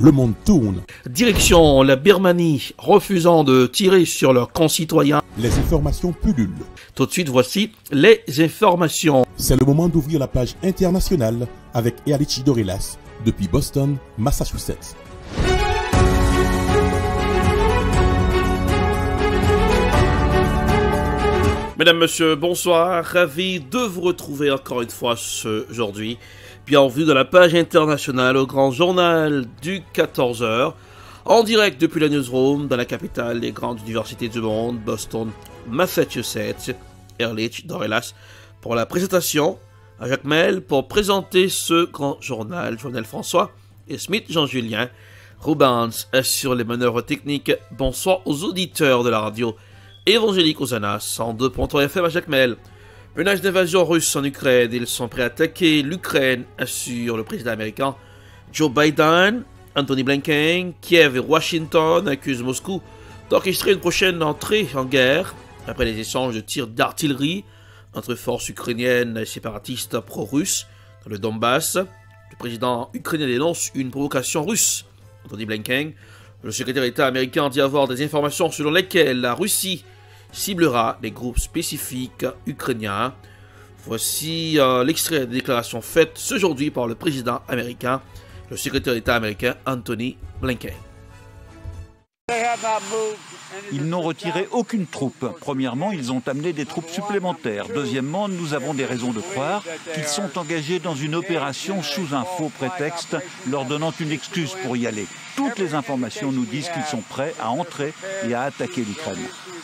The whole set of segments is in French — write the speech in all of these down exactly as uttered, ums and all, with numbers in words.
le monde tourne. Direction la Birmanie, refusant de tirer sur leurs concitoyens. Les informations pullulent. Tout de suite, voici les informations. C'est le moment d'ouvrir la page internationale avec Ealichi Dorelas depuis Boston, Massachusetts. Mesdames, Messieurs, bonsoir. Ravi de vous retrouver encore une fois aujourd'hui. Bienvenue dans la page internationale au grand journal du quatorze heures. En direct depuis la newsroom dans la capitale des grandes universités du monde, Boston, Massachusetts. Ealichi Dorelas pour la présentation. À Jacques Mel pour présenter ce grand journal. Journal François et Smith Jean-Julien. Rubens sur les manœuvres techniques. Bonsoir aux auditeurs de la radio évangélique Hosanna, cent deux point trois F M à Jacques Mel. Menace d'invasion russe en Ukraine. Ils sont prêts à attaquer l'Ukraine, assure le président américain Joe Biden. Anthony Blinken, Kiev et Washington accusent Moscou d'orchestrer une prochaine entrée en guerre après les échanges de tirs d'artillerie entre forces ukrainiennes et séparatistes pro-russes dans le Donbass. Le président ukrainien dénonce une provocation russe. Anthony Blinken, le secrétaire d'État américain, dit avoir des informations selon lesquelles la Russie ciblera des groupes spécifiques ukrainiens. Voici euh, l'extrait des déclarations faites ce aujourd'hui par le président américain, le secrétaire d'État américain Anthony Blinken. Ils n'ont retiré aucune troupe. Premièrement, ils ont amené des troupes supplémentaires. Deuxièmement, nous avons des raisons de croire qu'ils sont engagés dans une opération sous un faux prétexte, leur donnant une excuse pour y aller. Toutes les informations nous disent qu'ils sont prêts à entrer et à attaquer l'Ukraine.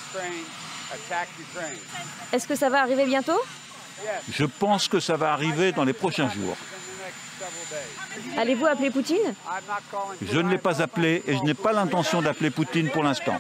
Est-ce que ça va arriver bientôt ? Je pense que ça va arriver dans les prochains jours. Allez-vous appeler Poutine ? Je ne l'ai pas appelé et je n'ai pas l'intention d'appeler Poutine pour l'instant.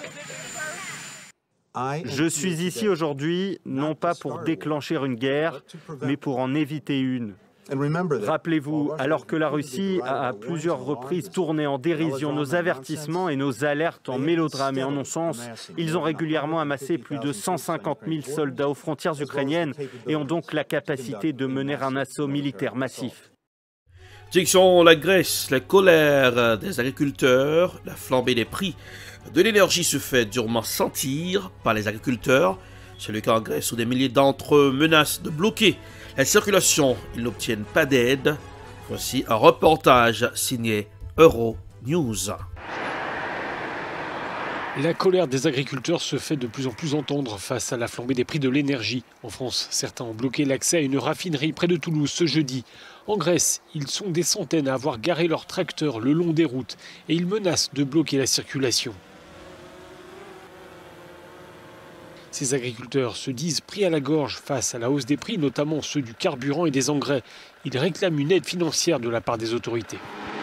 Je suis ici aujourd'hui, non pas pour déclencher une guerre, mais pour en éviter une. Rappelez-vous, alors que la Russie a à plusieurs reprises tourné en dérision nos avertissements et nos alertes en mélodrame et en non-sens, ils ont régulièrement amassé plus de cent cinquante mille soldats aux frontières ukrainiennes et ont donc la capacité de mener un assaut militaire massif. Direction la Grèce, la colère des agriculteurs, la flambée des prix de l'énergie se fait durement sentir par les agriculteurs. C'est le cas en Grèce où des milliers d'entre eux menacent de bloquer la circulation. Ils n'obtiennent pas d'aide. Voici un reportage signé Euronews. La colère des agriculteurs se fait de plus en plus entendre face à la flambée des prix de l'énergie. En France, certains ont bloqué l'accès à une raffinerie près de Toulouse ce jeudi. En Grèce, ils sont des centaines à avoir garé leurs tracteurs le long des routes et ils menacent de bloquer la circulation. Ces agriculteurs se disent pris à la gorge face à la hausse des prix, notamment ceux du carburant et des engrais. Ils réclament une aide financière de la part des autorités.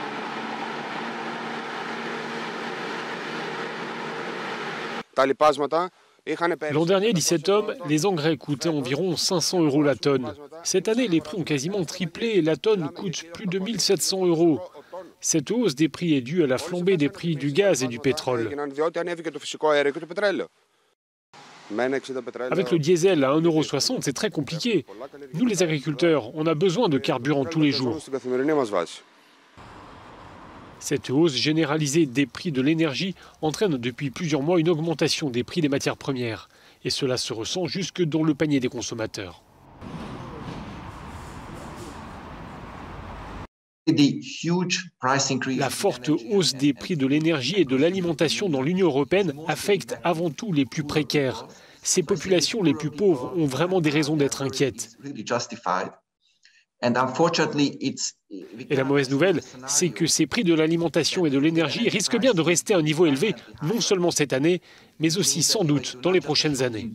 L'an dernier, dit cet homme, les engrais coûtaient environ cinq cents euros la tonne. Cette année, les prix ont quasiment triplé et la tonne coûte plus de mille sept cents euros. Cette hausse des prix est due à la flambée des prix du gaz et du pétrole. Avec le diesel à un euro soixante, c'est très compliqué. Nous, les agriculteurs, on a besoin de carburant tous les jours. Cette hausse généralisée des prix de l'énergie entraîne depuis plusieurs mois une augmentation des prix des matières premières. Et cela se ressent jusque dans le panier des consommateurs. La forte hausse des prix de l'énergie et de l'alimentation dans l'Union européenne affecte avant tout les plus précaires. Ces populations les plus pauvres ont vraiment des raisons d'être inquiètes. Et la mauvaise nouvelle, c'est que ces prix de l'alimentation et de l'énergie risquent bien de rester à un niveau élevé, non seulement cette année, mais aussi sans doute dans les prochaines années.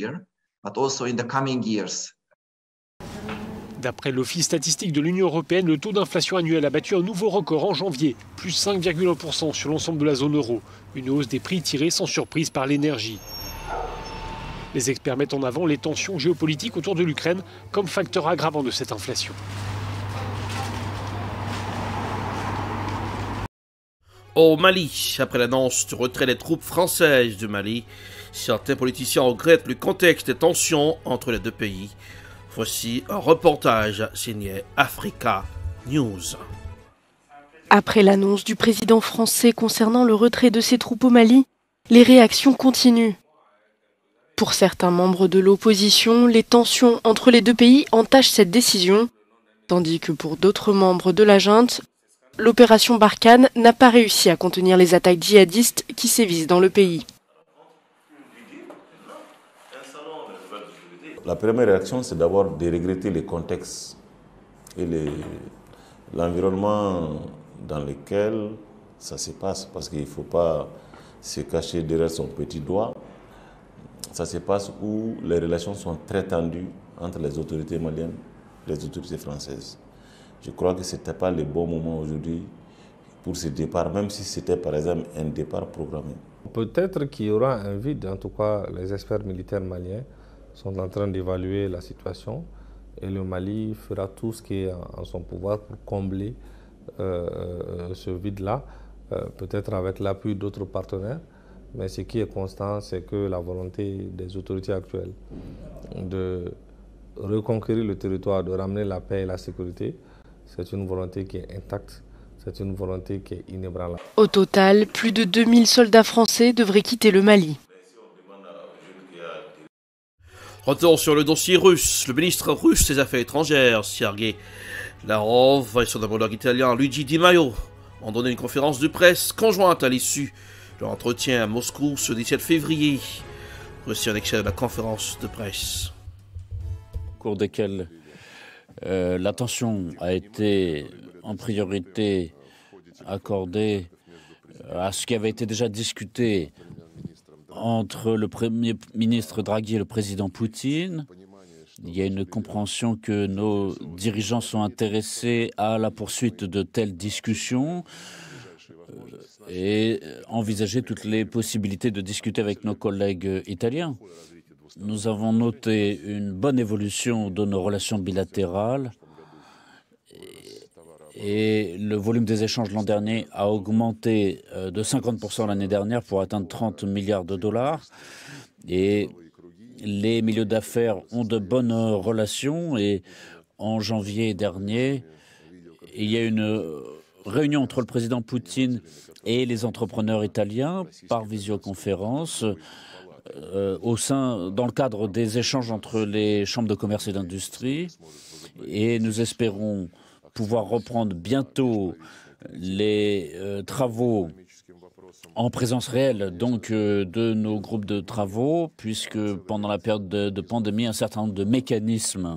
D'après l'Office statistique de l'Union européenne, le taux d'inflation annuel a battu un nouveau record en janvier, plus cinq virgule un pour cent sur l'ensemble de la zone euro. Une hausse des prix tirée sans surprise par l'énergie. Les experts mettent en avant les tensions géopolitiques autour de l'Ukraine comme facteur aggravant de cette inflation. Au Mali, après l'annonce du retrait des troupes françaises du Mali, certains politiciens regrettent le contexte des tensions entre les deux pays. Voici un reportage signé Africa News. Après l'annonce du président français concernant le retrait de ses troupes au Mali, les réactions continuent. Pour certains membres de l'opposition, les tensions entre les deux pays entachent cette décision, tandis que pour d'autres membres de la junte, l'opération Barkhane n'a pas réussi à contenir les attaques djihadistes qui sévissent dans le pays. La première réaction, c'est d'abord de regretter les contextes et l'environnement dans lequel ça se passe, parce qu'il ne faut pas se cacher derrière son petit doigt. Ça se passe où les relations sont très tendues entre les autorités maliennes et les autorités françaises. Je crois que ce n'était pas le bon moment aujourd'hui pour ce départ, même si c'était par exemple un départ programmé. Peut-être qu'il y aura un vide, en tout cas les experts militaires maliens sont en train d'évaluer la situation et le Mali fera tout ce qui est en son pouvoir pour combler euh, ce vide-là, euh, peut-être avec l'appui d'autres partenaires. Mais ce qui est constant, c'est que la volonté des autorités actuelles de reconquérir le territoire, de ramener la paix et la sécurité, c'est une volonté qui est intacte, c'est une volonté qui est inébranlable. Au total, plus de deux mille soldats français devraient quitter le Mali. Retour sur le dossier russe. Le ministre russe des Affaires étrangères, Sergei Lavrov, et son homologue italien Luigi Di Maio ont donné une conférence de presse conjointe à l'issue de l'entretien à Moscou ce dix-sept février. Voici un extrait de la conférence de presse. Au cours desquels euh, l'attention a été en priorité accordée à ce qui avait été déjà discuté entre le Premier ministre Draghi et le président Poutine. Il y a une compréhension que nos dirigeants sont intéressés à la poursuite de telles discussions et envisager toutes les possibilités de discuter avec nos collègues italiens. Nous avons noté une bonne évolution de nos relations bilatérales et le volume des échanges l'an dernier a augmenté de cinquante pour cent l'année dernière pour atteindre trente milliards de dollars. Et les milieux d'affaires ont de bonnes relations et en janvier dernier, il y a une réunion entre le président Poutine et les entrepreneurs italiens par visioconférence euh, au sein, dans le cadre des échanges entre les chambres de commerce et d'industrie. Et nous espérons pouvoir reprendre bientôt les euh, travaux en présence réelle donc euh, de nos groupes de travaux, puisque pendant la période de, de pandémie, un certain nombre de mécanismes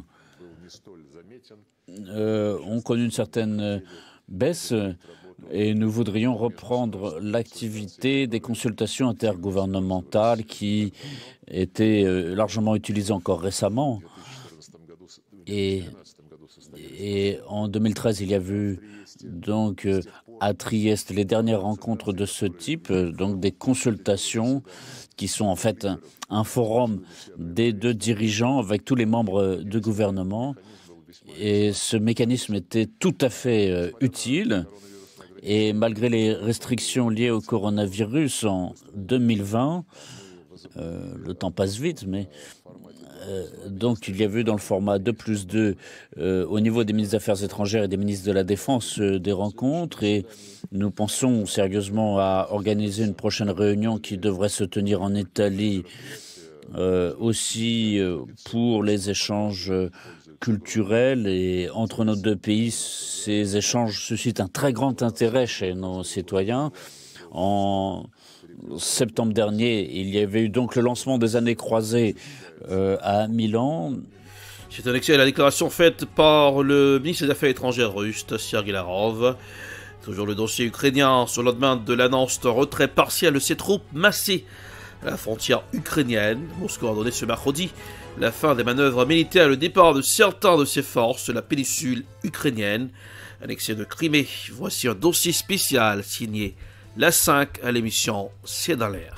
euh, ont connu une certaine baisse et nous voudrions reprendre l'activité des consultations intergouvernementales qui étaient euh, largement utilisées encore récemment. Et, et en deux mille treize, il y a eu donc euh, à Trieste les dernières rencontres de ce type, euh, donc des consultations qui sont en fait un, un forum des deux dirigeants avec tous les membres du gouvernement. Et ce mécanisme était tout à fait euh, utile. Et malgré les restrictions liées au coronavirus en deux mille vingt, euh, le temps passe vite, mais euh, donc il y avait eu dans le format deux plus deux euh, au niveau des ministres des Affaires étrangères et des ministres de la Défense euh, des rencontres. Et nous pensons sérieusement à organiser une prochaine réunion qui devrait se tenir en Italie euh, aussi euh, pour les échanges euh, culturels. Et entre nos deux pays, ces échanges suscitent un très grand intérêt chez nos citoyens. En septembre dernier, il y avait eu donc le lancement des années croisées euh, à Milan. C'est un extrait de la déclaration faite par le ministre des Affaires étrangères russe, Sergei Lavrov. Toujours le dossier ukrainien, sur le lendemain de l'annonce d'un retrait partiel de ses troupes massées à la frontière ukrainienne. Moscou a donné ce mercredi la fin des manœuvres militaires et le départ de certains de ses forces de la péninsule ukrainienne, annexée de Crimée. Voici un dossier spécial signé La cinq à l'émission C'est dans l'air.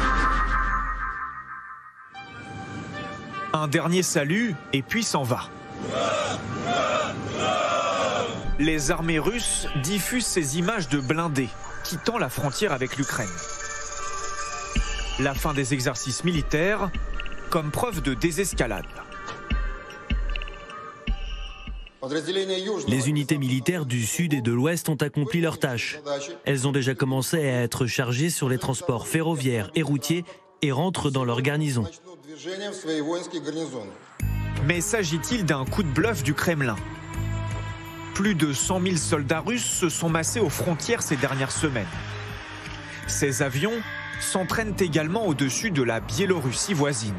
Un dernier salut et puis s'en va. Les armées russes diffusent ces images de blindés quittant la frontière avec l'Ukraine. La fin des exercices militaires comme preuve de désescalade. Les unités militaires du Sud et de l'Ouest ont accompli leurs tâches. Elles ont déjà commencé à être chargées sur les transports ferroviaires et routiers et rentrent dans leur garnison. Mais s'agit-il d'un coup de bluff du Kremlin ? Plus de cent mille soldats russes se sont massés aux frontières ces dernières semaines. Ces avions s'entraînent également au-dessus de la Biélorussie voisine.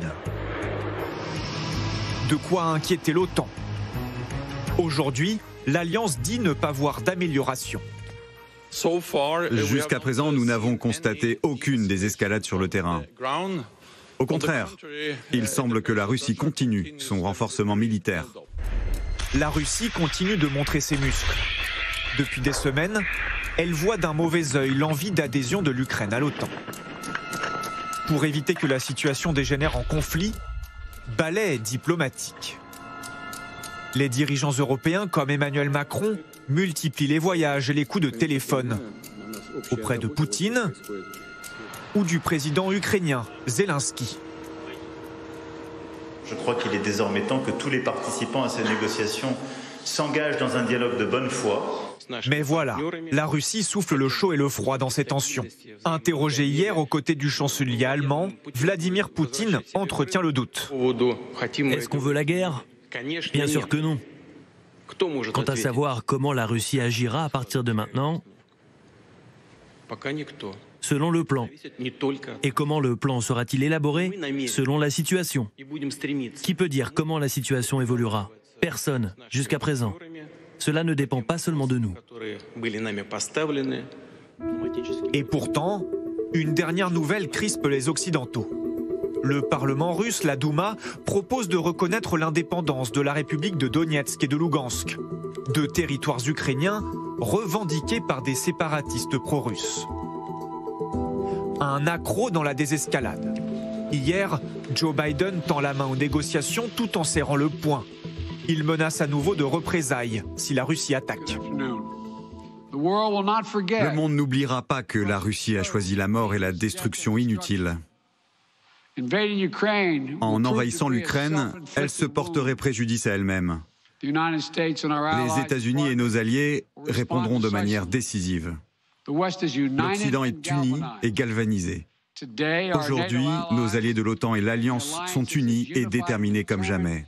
De quoi inquiéter l'OTAN. Aujourd'hui, l'Alliance dit ne pas voir d'amélioration. Jusqu'à présent, nous n'avons constaté aucune désescalade sur le terrain. Au contraire, il semble que la Russie continue son renforcement militaire. La Russie continue de montrer ses muscles. Depuis des semaines, elle voit d'un mauvais œil l'envie d'adhésion de l'Ukraine à l'OTAN. Pour éviter que la situation dégénère en conflit, balai diplomatique. Les dirigeants européens comme Emmanuel Macron multiplient les voyages et les coups de téléphone auprès de Poutine ou du président ukrainien Zelensky. Je crois qu'il est désormais temps que tous les participants à ces négociations s'engagent dans un dialogue de bonne foi. Mais voilà, la Russie souffle le chaud et le froid dans ces tensions. Interrogé hier aux côtés du chancelier allemand, Vladimir Poutine entretient le doute. Est-ce qu'on veut la guerre ? Bien sûr que non. Quant à savoir comment la Russie agira à partir de maintenant, selon le plan. Et comment le plan sera-t-il élaboré ? Selon la situation. Qui peut dire comment la situation évoluera ? Personne, jusqu'à présent. Cela ne dépend pas seulement de nous. Et pourtant, une dernière nouvelle crispe les Occidentaux. Le Parlement russe, la Douma, propose de reconnaître l'indépendance de la République de Donetsk et de Lugansk, deux territoires ukrainiens revendiqués par des séparatistes pro-russes. Un accroc dans la désescalade. Hier, Joe Biden tend la main aux négociations tout en serrant le poing. Il menace à nouveau de représailles si la Russie attaque. Le monde n'oubliera pas que la Russie a choisi la mort et la destruction inutile. En envahissant l'Ukraine, elle se porterait préjudice à elle-même. Les États-Unis et nos alliés répondront de manière décisive. L'Occident est uni et galvanisé. Aujourd'hui, nos alliés de l'OTAN et l'Alliance sont unis et déterminés comme jamais.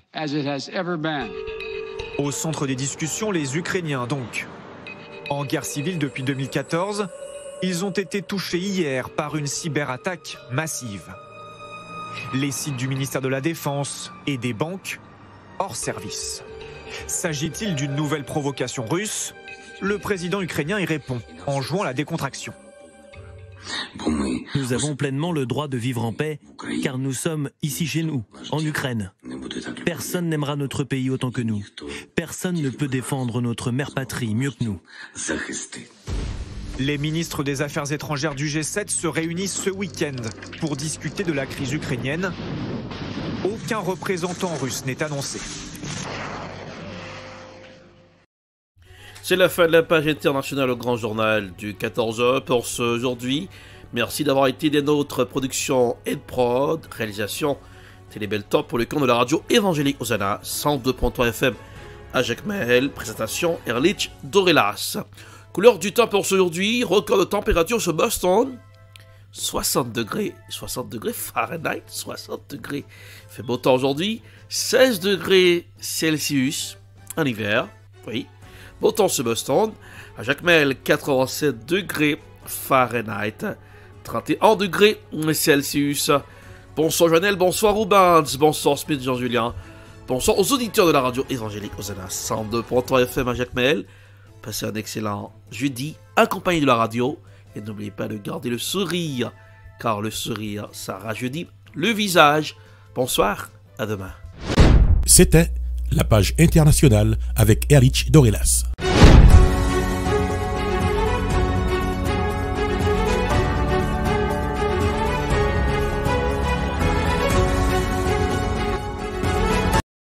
Au centre des discussions, les Ukrainiens donc. En guerre civile depuis deux mille quatorze, ils ont été touchés hier par une cyberattaque massive. Les sites du ministère de la Défense et des banques hors service. S'agit-il d'une nouvelle provocation russe ? Le président ukrainien y répond en jouant la décontraction. Nous avons pleinement le droit de vivre en paix, car nous sommes ici chez nous, en Ukraine. Personne n'aimera notre pays autant que nous. Personne ne peut défendre notre mère patrie mieux que nous. Les ministres des Affaires étrangères du G sept se réunissent ce week-end pour discuter de la crise ukrainienne. Aucun représentant russe n'est annoncé. C'est la fin de la page internationale au Grand Journal du quatorze heures pour ce aujourd'hui. Merci d'avoir été des nôtres. Production et prod, réalisation Télébel Top pour le compte de la radio évangélique Hosanna, cent deux point trois F M à Jacmel, présentation Erlich Dorelas. Couleur du temps pour aujourd'hui, record de température sur Boston, soixante degrés, soixante degrés Fahrenheit, soixante degrés. Il fait beau temps aujourd'hui, seize degrés Celsius en hiver, oui. Beau temps sur Boston, à Jacmel, quatre-vingt-sept degrés Fahrenheit, trente et un degrés Celsius. Bonsoir Joannel, bonsoir Rubens, bonsoir Smith Jean-Julien, bonsoir aux auditeurs de la radio évangélique Hosanna, cent deux point trois F M à Jacmel. Passez un excellent jeudi, accompagné de la radio, et n'oubliez pas de garder le sourire, car le sourire, ça rajeunit le visage. Bonsoir, à demain. C'était la page internationale avec Erlich Dorelas.